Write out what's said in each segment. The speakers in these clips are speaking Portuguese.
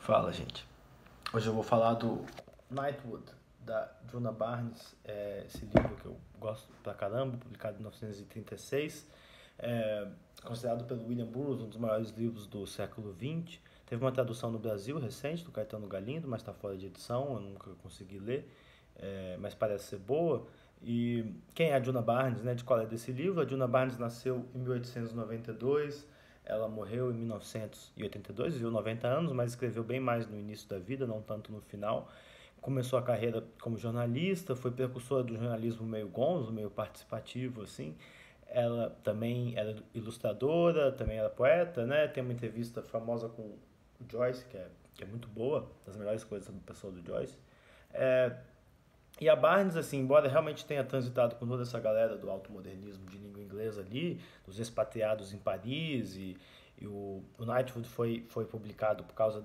Fala, gente. Hoje eu vou falar do Nightwood, da Djuna Barnes, esse livro que eu gosto pra caramba, publicado em 1936, considerado pelo William Burroughs um dos maiores livros do século XX. Teve uma tradução no Brasil recente, do Caetano Galindo, mas está fora de edição, eu nunca consegui ler, mas parece ser boa. E quem é a Djuna Barnes, né? De qual é desse livro? A Djuna Barnes nasceu em 1892, ela morreu em 1982, viveu 90 anos, mas escreveu bem mais no início da vida, não tanto no final. Começou a carreira como jornalista, foi precursora do jornalismo meio gonzo, meio participativo, assim. Ela também era ilustradora, também era poeta, né? Tem uma entrevista famosa com o Joyce, que é muito boa, das melhores coisas sobre a pessoa do Joyce. É, e a Barnes, assim, embora realmente tenha transitado com toda essa galera do automodernismo de língua inglesa ali, dos expatriados em Paris, e o Knightwood foi publicado por causa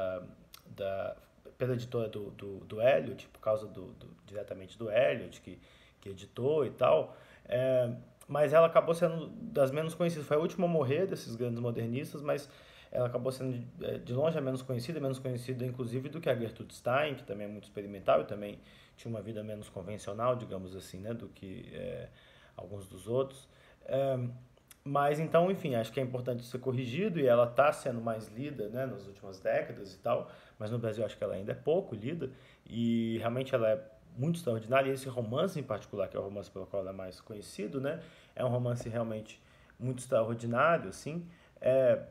pela editora do Eliot, por causa diretamente do Eliot, que editou e tal. É, mas ela acabou sendo das menos conhecidas. Foi a última a morrer desses grandes modernistas, mas ela acabou sendo de longe a menos conhecida inclusive do que a Gertrude Stein, que também é muito experimental e também tinha uma vida menos convencional, digamos assim, né, do que alguns dos outros. É, mas então, enfim, acho que é importante ser corrigido e ela está sendo mais lida, né, nas últimas décadas e tal, mas no Brasil acho que ela ainda é pouco lida e realmente ela é muito extraordinária. E esse romance em particular, que é o romance pelo qual ela é mais conhecido, né, é um romance realmente muito extraordinário, assim. É,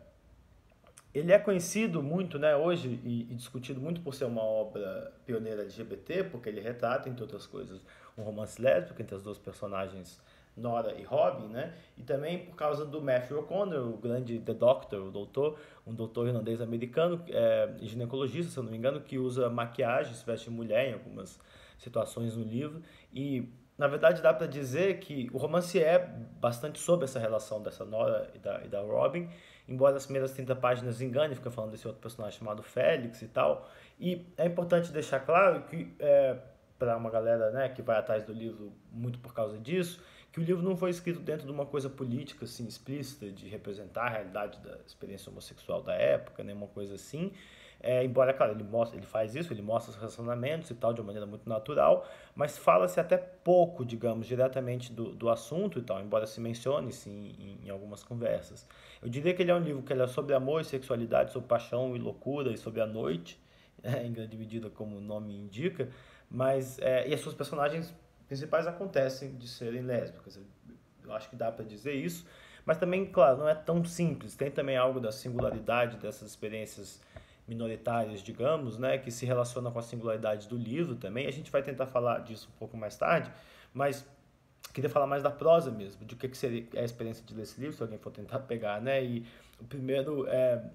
ele é conhecido muito, né, hoje e discutido muito por ser uma obra pioneira LGBT, porque ele retrata, entre outras coisas, um romance lésbico entre as duas personagens Nora e Robin, né? E também por causa do Matthew O'Connor, o grande The Doctor, o doutor, um doutor irlandês americano, ginecologista, se eu não me engano, que usa maquiagem, se veste mulher em algumas situações no livro. E na verdade dá para dizer que o romance é bastante sobre essa relação dessa Nora e da Robin, embora as primeiras 30 páginas engane, fica falando desse outro personagem chamado Félix e tal. E é importante deixar claro que, para uma galera, né, que vai atrás do livro muito por causa disso, que o livro não foi escrito dentro de uma coisa política assim explícita de representar a realidade da experiência homossexual da época, né, uma coisa assim. Embora, claro, ele faz isso, ele mostra os relacionamentos e tal de uma maneira muito natural, mas fala-se até pouco, digamos, diretamente do assunto e tal, embora se mencione sim em algumas conversas. Eu diria que ele é um livro que ele é sobre amor e sexualidade, sobre paixão e loucura e sobre a noite, em grande medida como o nome indica, mas e as suas personagens principais acontecem de serem lésbicas. Eu acho que dá para dizer isso, mas também, claro, não é tão simples. Tem também algo da singularidade dessas experiências minoritárias, digamos, né, que se relaciona com a singularidade do livro também. A gente vai tentar falar disso um pouco mais tarde, mas queria falar mais da prosa mesmo, de o que seria a experiência de ler esse livro, se alguém for tentar pegar, né? E o primeiro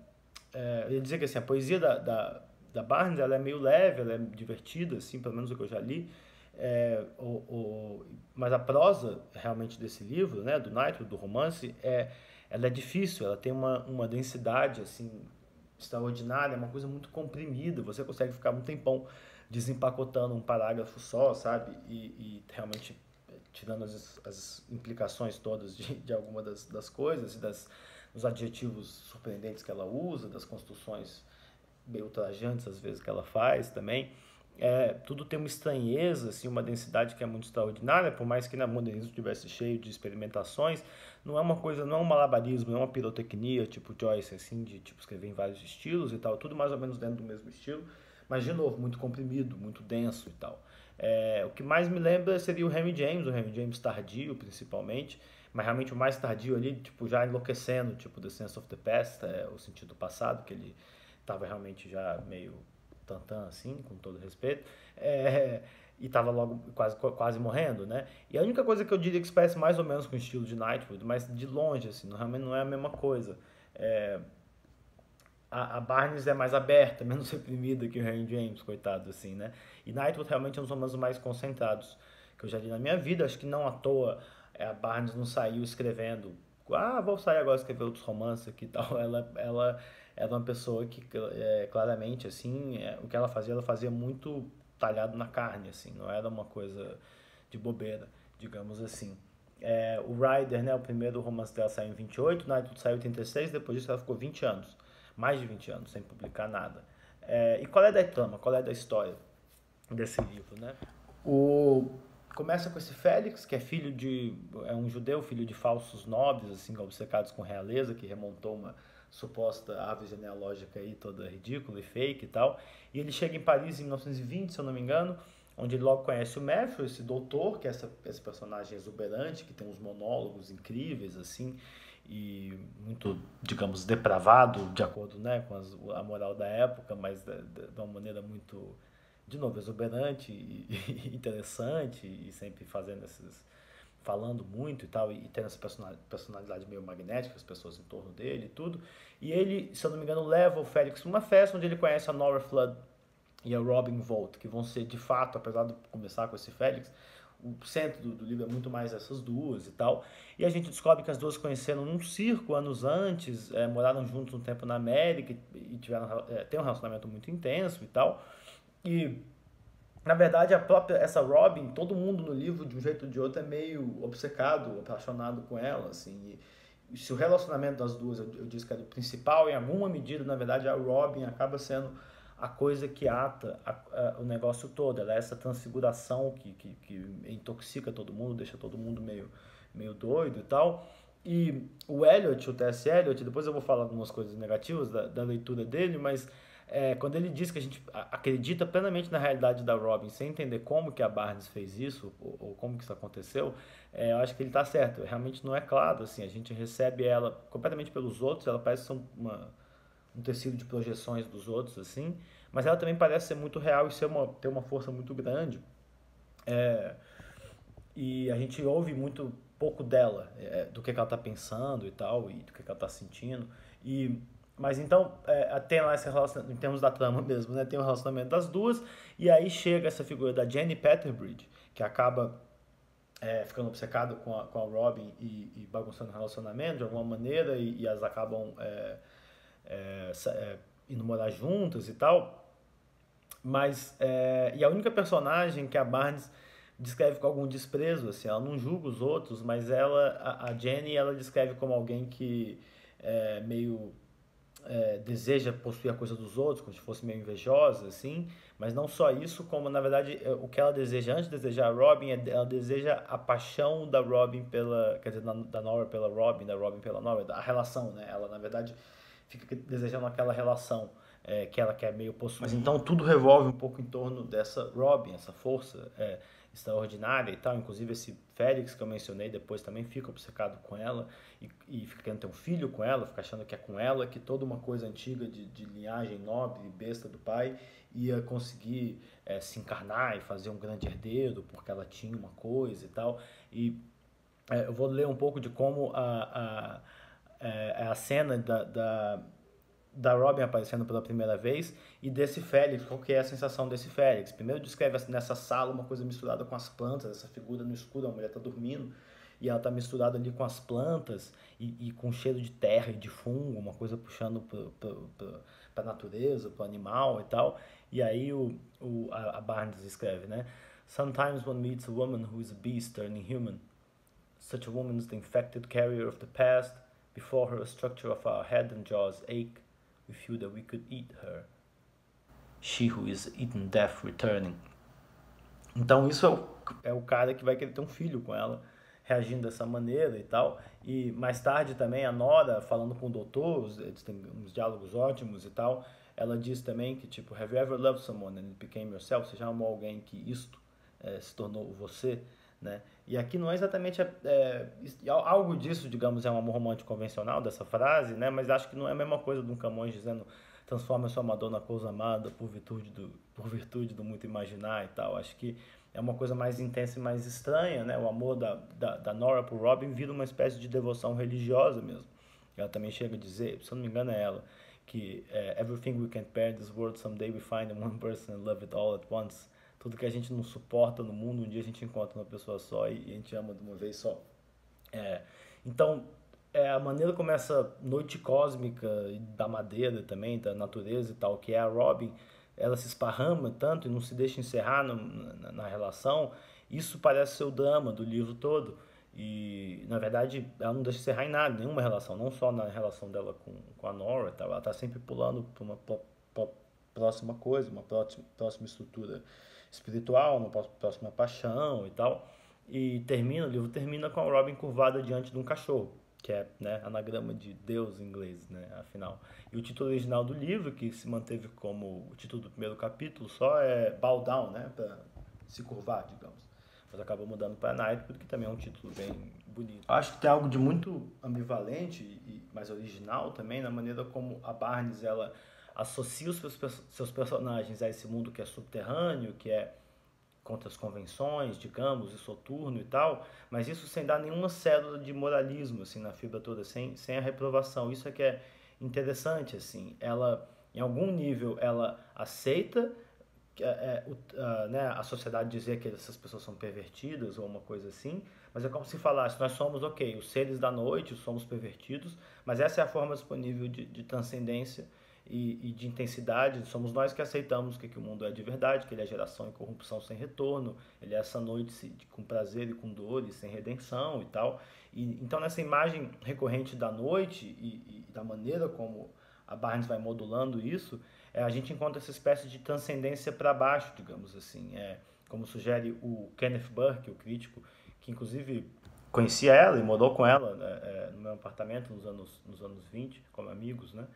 eu ia dizer que assim, a poesia da Barnes ela é meio leve, ela é divertida, assim, pelo menos o que eu já li. Mas a prosa realmente desse livro, né, do Nightwood, do romance, ela é difícil, ela tem uma densidade assim extraordinária, é uma coisa muito comprimida, você consegue ficar um tempão desempacotando um parágrafo só, sabe? E realmente tirando as implicações todas de alguma das coisas e dos adjetivos surpreendentes que ela usa, das construções meio ultrajantes às vezes que ela faz também. Tudo tem uma estranheza, assim, uma densidade que é muito extraordinária, por mais que na modernismo estivesse cheio de experimentações, não é uma coisa, não é um malabarismo, não é uma pirotecnia, tipo Joyce, assim, de tipo, escrever em vários estilos e tal, tudo mais ou menos dentro do mesmo estilo, mas de novo, muito comprimido, muito denso e tal. O que mais me lembra seria o Henry James tardio, principalmente, mas realmente o mais tardio ali, tipo, já enlouquecendo, tipo The Sense of the Past, o sentido do passado, que ele estava realmente já meio tantã, assim, com todo respeito, e estava logo quase morrendo, né? E a única coisa que eu diria que se parece mais ou menos com o estilo de Nightwood, mas de longe, assim, realmente não é a mesma coisa. É, a Barnes é mais aberta, menos reprimida que o Henry James, coitado, assim, né? E Nightwood realmente é um dos romances mais concentrados que eu já li na minha vida. Acho que não à toa a Barnes não saiu escrevendo, vou sair agora escrever outros romances aqui e tal. Ela era uma pessoa que, claramente, assim, o que ela fazia muito talhado na carne, assim, não era uma coisa de bobeira, digamos assim. O Rider, né, o primeiro romance dela saiu em 28, Nightwood saiu em 36, depois disso ela ficou 20 anos, mais de 20 anos, sem publicar nada. E qual é da trama, qual é da história desse livro, né? O... Começa com esse Félix, que é um judeu, filho de falsos nobres, assim, obcecados com realeza, que remontou uma suposta árvore genealógica aí toda ridícula e fake e tal. E ele chega em Paris em 1920, se eu não me engano, onde ele logo conhece o Matthew, esse doutor, que é esse personagem exuberante, que tem uns monólogos incríveis, assim, e muito, digamos, depravado, de acordo, né, com a moral da época, mas de uma maneira muito, de novo, exuberante e interessante, e sempre fazendo falando muito e tal, e tendo essa personalidade meio magnética, as pessoas em torno dele e tudo. E ele, se eu não me engano, leva o Félix para uma festa onde ele conhece a Nora Flood e a Robin Volt, que vão ser, de fato, apesar de começar com esse Félix, o centro do livro é muito mais essas duas e tal. E a gente descobre que as duas se conheceram num circo anos antes, moraram juntos um tempo na América e têm um relacionamento muito intenso e tal. E na verdade, essa Robin, todo mundo no livro, de um jeito ou de outro, é meio obcecado, apaixonado com ela, assim. E se o relacionamento das duas, eu disse que é do principal, em alguma medida, na verdade, a Robin acaba sendo a coisa que ata o negócio todo. Ela é essa transfiguração que intoxica todo mundo, deixa todo mundo meio doido e tal. E o Eliot, o T.S. Eliot, depois eu vou falar algumas coisas negativas da leitura dele, mas quando ele diz que a gente acredita plenamente na realidade da Robin, sem entender como que a Barnes fez isso, ou como que isso aconteceu, eu acho que ele está certo. Realmente não é claro, assim, a gente recebe ela completamente pelos outros, ela parece ser um tecido de projeções dos outros, assim, mas ela também parece ser muito real e ter uma força muito grande. É, e a gente ouve muito pouco dela, do que ela está pensando e tal, e do que ela está sentindo. Mas então, tem lá esse relacionamento, em termos da trama mesmo, né? Tem o relacionamento das duas, e aí chega essa figura da Jenny Petherbridge, que acaba ficando obcecada com a Robin e bagunçando o relacionamento de alguma maneira, e elas acabam indo morar juntas e tal. Mas, e a única personagem que a Barnes descreve com algum desprezo, assim, ela não julga os outros, mas a Jenny, ela descreve como alguém que meio deseja possuir a coisa dos outros, como se fosse meio invejosa, assim, mas não só isso, como na verdade o que ela deseja antes de desejar a Robin, ela deseja a paixão da Robin quer dizer, da Nora pela Robin, da Robin pela Nora, a relação, né? Ela na verdade fica desejando aquela relação que ela quer meio possuir. Mas então tudo revolve um pouco em torno dessa Robin, essa força extraordinária e tal. Inclusive esse Félix que eu mencionei depois também fica obcecado com ela e fica querendo ter um filho com ela, fica achando que é com ela, que toda uma coisa antiga de linhagem nobre e besta do pai ia conseguir se encarnar e fazer um grande herdeiro porque ela tinha uma coisa e tal. E eu vou ler um pouco de como a cena da Robin aparecendo pela primeira vez e desse Félix, qual que é a sensação desse Félix. Primeiro descreve nessa sala uma coisa misturada com as plantas, essa figura no escuro, a mulher está dormindo e ela está misturada ali com as plantas e com cheiro de terra e de fungo, uma coisa puxando para a natureza, para o animal e tal. E aí a Barnes escreve, né? Sometimes one meets a woman who is a beast turning human. Such a woman is the infected carrier of the past. Before her, the structure of our head and jaws ache. We feel that we could eat her. She who is eaten death returning. Então isso é o cara que vai querer ter um filho com ela, reagindo dessa maneira e tal. E mais tarde também a Nora, falando com o doutor, eles têm uns diálogos ótimos e tal, ela diz também que tipo, have you ever loved someone and it became yourself? Você já amou alguém que isto se tornou você? Né? E aqui não é exatamente algo disso, digamos, é um amor romântico convencional dessa frase, né? Mas acho que não é a mesma coisa de um Camões dizendo transforma sua Madonna coisa amada por virtude do muito imaginar e tal. Acho que é uma coisa mais intensa e mais estranha, né? O amor da Nora por Robin vira uma espécie de devoção religiosa mesmo. Ela também chega a dizer, se eu não me engano é ela, que everything we can't bear in this world, someday we find in one person and love it all at once. Tudo que a gente não suporta no mundo, um dia a gente encontra uma pessoa só e a gente ama de uma vez só. Então, a maneira como essa noite cósmica da madeira também, da natureza e tal, que é a Robin, ela se esparrama tanto e não se deixa encerrar na relação, isso parece ser o drama do livro todo. E, na verdade, ela não deixa encerrar em nada, nenhuma relação, não só na relação dela com a Nora, tá? Ela está sempre pulando para próxima coisa, uma próxima estrutura espiritual, uma próxima paixão e tal. E o livro termina com a Robin curvada diante de um cachorro, que é, né, anagrama de Deus em inglês, né, afinal. E o título original do livro, que se manteve como o título do primeiro capítulo, só é Bow Down, né, para se curvar, digamos. Mas acabou mudando para Knightwood, que também é um título bem bonito. Acho que tem algo de muito ambivalente e mais original também na maneira como a Barnes ela associa os seus personagens a esse mundo que é subterrâneo, que é contra as convenções, digamos, e soturno e tal, mas isso sem dar nenhuma célula de moralismo, assim, na fibra toda, sem a reprovação. Isso é que é interessante, assim. Ela, em algum nível, ela aceita né, a sociedade dizer que essas pessoas são pervertidas ou uma coisa assim, mas é como se falasse, nós somos, ok, os seres da noite, somos pervertidos, mas essa é a forma disponível de transcendência e de intensidade, somos nós que aceitamos que o mundo é de verdade, que ele é geração e corrupção sem retorno, ele é essa noite com prazer e com dor e sem redenção e tal. Então nessa imagem recorrente da noite e da maneira como a Barnes vai modulando isso, a gente encontra essa espécie de transcendência para baixo, digamos assim, como sugere o Kenneth Burke, o crítico, que inclusive conhecia ela e morou com ela no meu apartamento nos anos 20, como amigos, né?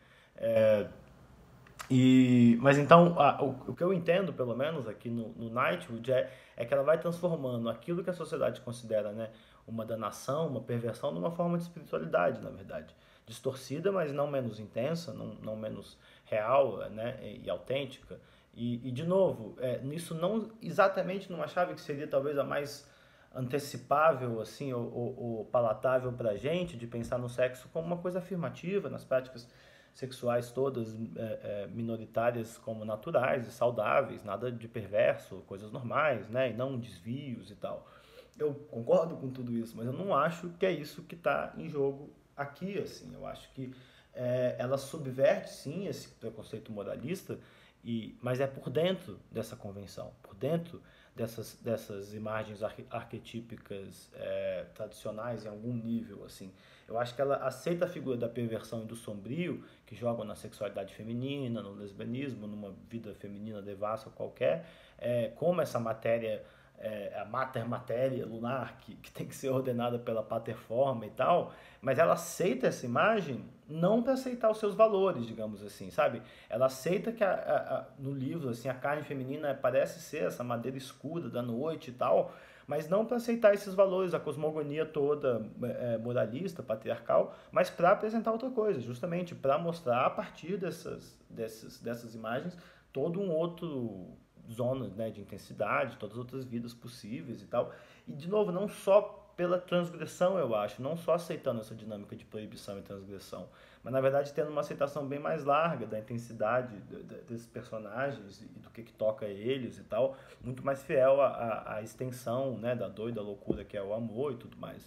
Mas então, o que eu entendo, pelo menos aqui no Knightwood, é que ela vai transformando aquilo que a sociedade considera, né, uma danação, uma perversão, numa forma de espiritualidade, na verdade. Distorcida, mas não menos intensa, não menos real, né, e autêntica. De novo, nisso não exatamente numa chave que seria talvez a mais antecipável assim ou palatável para a gente, de pensar no sexo como uma coisa afirmativa, nas práticas sexuais todas minoritárias como naturais e saudáveis, nada de perverso, coisas normais, né, e não desvios e tal. Eu concordo com tudo isso, mas eu não acho que é isso que está em jogo aqui, assim. Eu acho que ela subverte, sim, esse preconceito moralista, mas é por dentro dessa convenção, por dentro dessas imagens arquetípicas tradicionais em algum nível, assim. Eu acho que ela aceita a figura da perversão e do sombrio, que jogam na sexualidade feminina, no lesbianismo, numa vida feminina devassa qualquer, como essa matéria, a mater matéria lunar, que tem que ser ordenada pela pater forma e tal, mas ela aceita essa imagem não para aceitar os seus valores, digamos assim, sabe? Ela aceita que no livro assim, a carne feminina parece ser essa madeira escura da noite e tal, mas não para aceitar esses valores, a cosmogonia toda moralista, patriarcal, mas para apresentar outra coisa, justamente para mostrar a partir dessas imagens todo um outro zona, né, de intensidade, todas as outras vidas possíveis e tal. E, de novo, não só pela transgressão, eu acho, não só aceitando essa dinâmica de proibição e transgressão, mas, na verdade, tendo uma aceitação bem mais larga da intensidade desses personagens e do que toca eles e tal, muito mais fiel à extensão, né, da dor e da loucura que é o amor e tudo mais.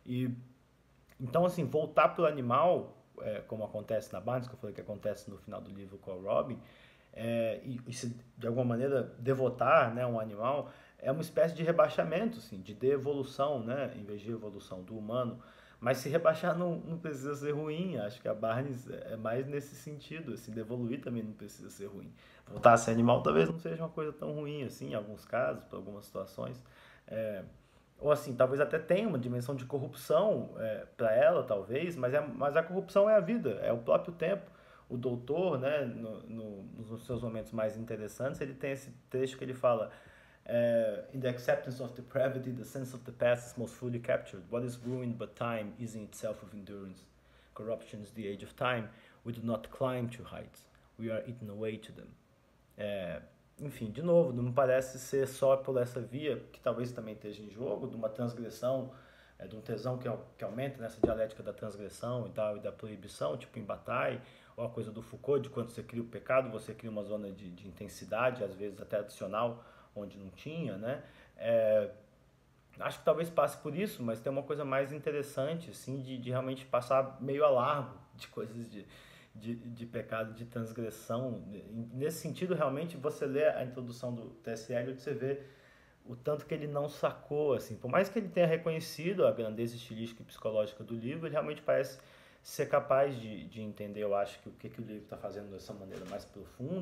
Então, assim, voltar para o animal, como acontece na Barnes, que eu falei que acontece no final do livro com a Robin, e se de alguma maneira devotar, né, um animal, é uma espécie de rebaixamento, assim, de devolução, né, em vez de evolução do humano. Mas se rebaixar não precisa ser ruim, acho que a Barnes é mais nesse sentido, assim, devoluir também não precisa ser ruim. Voltar a ser animal talvez não seja uma coisa tão ruim assim, em alguns casos, para algumas situações. Ou assim, talvez até tenha uma dimensão de corrupção para ela, talvez, mas a corrupção é a vida, é o próprio tempo. O doutor, né, nos seus momentos mais interessantes, ele tem esse trecho que ele fala: in the acceptance of depravity, the sense of the past is most fully captured. What is ruined but time is in itself of endurance. Corruption is the age of time. We do not climb to heights. We are eaten away to them. Enfim, de novo, não me parece ser só por essa via, que talvez também esteja em jogo, de uma transgressão, de um tesão que aumenta nessa dialética da transgressão e tal, e da proibição, tipo em Bataille, ou a coisa do Foucault, de quando você cria o pecado, você cria uma zona de intensidade, às vezes até adicional, onde não tinha, né? Acho que talvez passe por isso, mas tem uma coisa mais interessante, assim, de realmente passar meio a largo de coisas de pecado, de transgressão. Nesse sentido, realmente, você lê a introdução do T.S. Eliot, você vê o tanto que ele não sacou, assim. Por mais que ele tenha reconhecido a grandeza estilística e psicológica do livro, ele realmente parece ser capaz de entender, eu acho, que o que o livro está fazendo dessa maneira mais profunda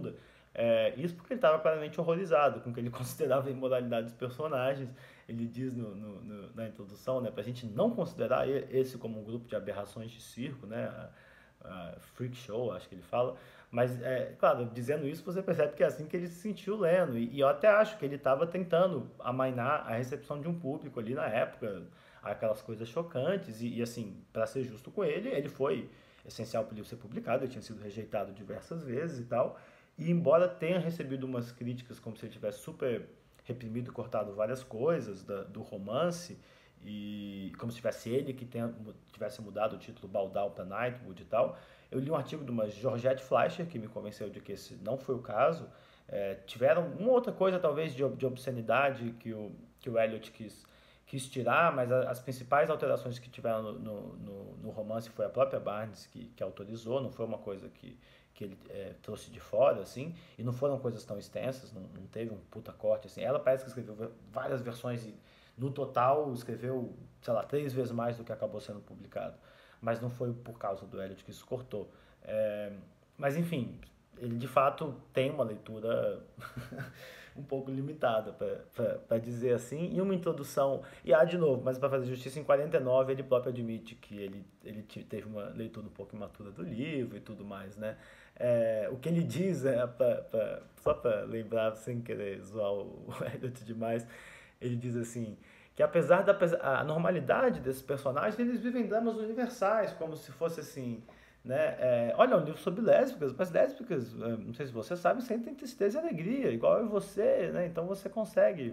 Isso porque ele estava claramente horrorizado com o que ele considerava a imoralidade dos personagens. Ele diz na introdução, né, para a gente não considerar esse como um grupo de aberrações de circo, né, a freak show, acho que ele fala. Mas, claro, dizendo isso, você percebe que é assim que ele se sentiu lendo. E eu até acho que ele estava tentando amainar a recepção de um público ali na época, aquelas coisas chocantes. E assim, para ser justo com ele foi essencial para o livro ser publicado, ele tinha sido rejeitado diversas vezes e tal. E embora tenha recebido umas críticas como se ele tivesse super reprimido e cortado várias coisas do romance, e como se tivesse ele que tivesse mudado o título Baldal para Nightwood e tal, eu li um artigo de uma Georgette Fleischer que me convenceu de que esse não foi o caso. Tiveram uma outra coisa, talvez, de obscenidade que o Eliot quis tirar, mas as principais alterações que tiveram no romance foi a própria Barnes que autorizou, não foi uma coisa que ele trouxe de fora, assim, e não foram coisas tão extensas, não teve um puta corte, assim. Ela parece que escreveu várias versões e, no total, escreveu, sei lá, 3 vezes mais do que acabou sendo publicado. Mas não foi por causa do Eliot que isso cortou. Mas, enfim, ele de fato tem uma leitura um pouco limitada, para dizer assim, e uma introdução, de novo, mas para fazer justiça, em 49 ele próprio admite que ele teve uma leitura um pouco imatura do livro e tudo mais, né? O que ele diz, só para lembrar, sem querer zoar o Eliot demais, ele diz assim, que apesar da a normalidade desses personagens, eles vivem dramas universais, como se fosse assim, né? Olha, é um livro sobre lésbicas, mas lésbicas, não sei se você sabe, sentem tristeza e alegria, igual eu e você, né? Então você consegue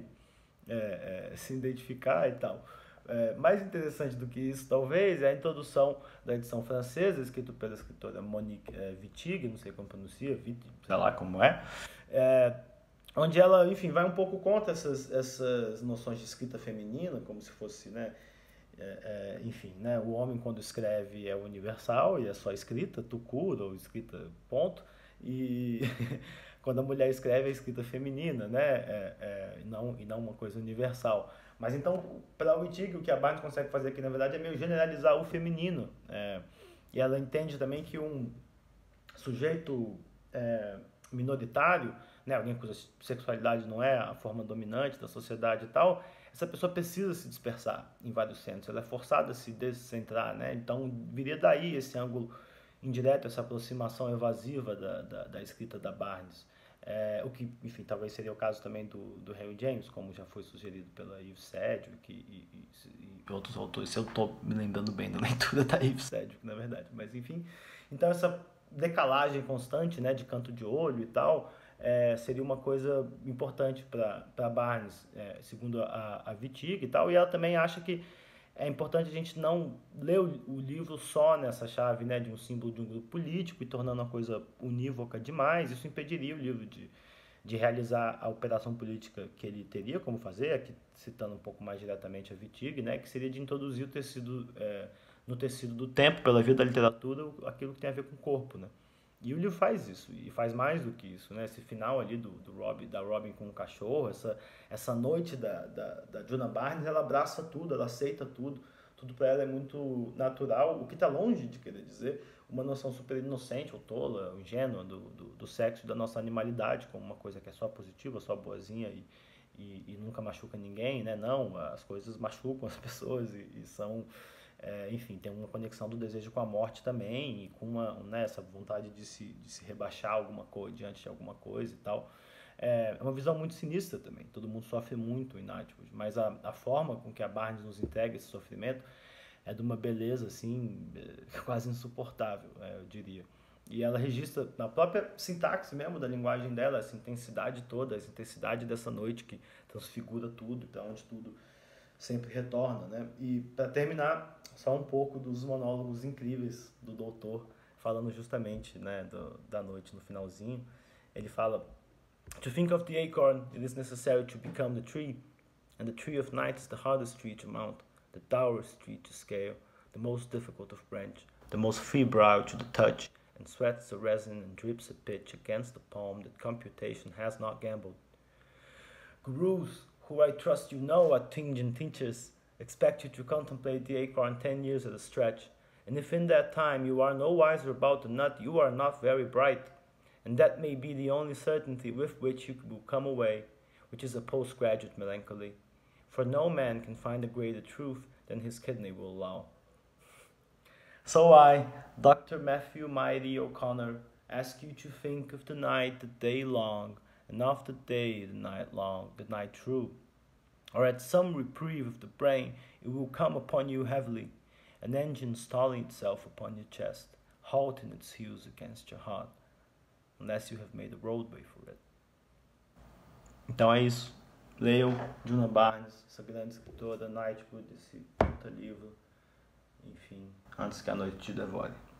se identificar e tal. Mais interessante do que isso, talvez, é a introdução da edição francesa, escrito pela escritora Monique Wittig, não sei como pronuncia, sei lá como é, onde ela, enfim, vai um pouco contra essas noções de escrita feminina, como se fosse, né, enfim, né, o homem quando escreve é universal e é só escrita, tucura ou escrita ponto, e quando a mulher escreve é escrita feminina, né, e não uma coisa universal. Mas então, para o Wittig, o que a Barnes consegue fazer aqui, na verdade, é meio generalizar o feminino. E ela entende também que um sujeito minoritário, né, alguém cuja sexualidade não é a forma dominante da sociedade e tal, essa pessoa precisa se dispersar em vários centros, ela é forçada a se descentrar, né? Então viria daí esse ângulo indireto, essa aproximação evasiva da escrita da Barnes. O que, enfim, talvez seria o caso também do Henry James, como já foi sugerido pela Eve Sedgwick e outros autores, se eu estou me lembrando bem da leitura da Eve Sedgwick, na verdade, mas enfim. Então essa decalagem constante, né, de canto de olho e tal, seria uma coisa importante para Barnes, segundo a Wittig e tal, e ela também acha que é importante a gente não ler o livro só nessa chave, né, de um símbolo de um grupo político e tornando a coisa unívoca demais. Isso impediria o livro de realizar a operação política que ele teria como fazer, aqui citando um pouco mais diretamente a Wittig, né, que seria de introduzir o tecido, no tecido do tempo, pela via da literatura, aquilo que tem a ver com o corpo, né? E o livro faz isso, e faz mais do que isso, né? Esse final ali da Robin com o cachorro, essa noite da Juna Barnes, ela abraça tudo, ela aceita tudo para ela é muito natural, o que está longe de querer dizer uma noção super inocente ou tola, ingênua do sexo, da nossa animalidade, como uma coisa que é só positiva, só boazinha e nunca machuca ninguém, né? Não, as coisas machucam as pessoas e são... enfim, tem uma conexão do desejo com a morte também, e com né, essa vontade de se rebaixar alguma coisa, diante de alguma coisa e tal. É uma visão muito sinistra também, todo mundo sofre muito em Nightwood, mas a forma com que a Barnes nos entrega esse sofrimento é de uma beleza, assim, quase insuportável, eu diria. E ela registra na própria sintaxe mesmo da linguagem dela, essa intensidade toda, essa intensidade dessa noite que transfigura tudo, para onde tudo sempre retorna, né? E para terminar, só um pouco dos monólogos incríveis do doutor, falando justamente, né, da noite no finalzinho. Ele fala: To think of the acorn, it is necessary to become the tree, and the tree of night is the hardest tree to mount, the dourest tree to scale, the most difficult of branch, the most febrile to the touch, and sweats the resin and drips a pitch against the palm that computation has not gambled. Gurus, who I trust you know are tingent teachers, expect you to contemplate the acorn 10 years at a stretch, and if in that time you are no wiser about the nut, you are not very bright. and that may be the only certainty with which you will come away, which is a postgraduate melancholy. For no man can find a greater truth than his kidney will allow. So I, Dr. Matthew Mighty O'Connor, ask you to think of the night the day long, and of the day the night long, the night through. Or at some reprieve of the brain, it will come upon you heavily, an engine stalling itself upon your chest, halting its heels against your heart, unless you have made a roadway for it. Então é isso. Leiam Djuna Barnes, essa grande escritora, Nightwood, esse puta livro. Enfim, antes que a noite te devore.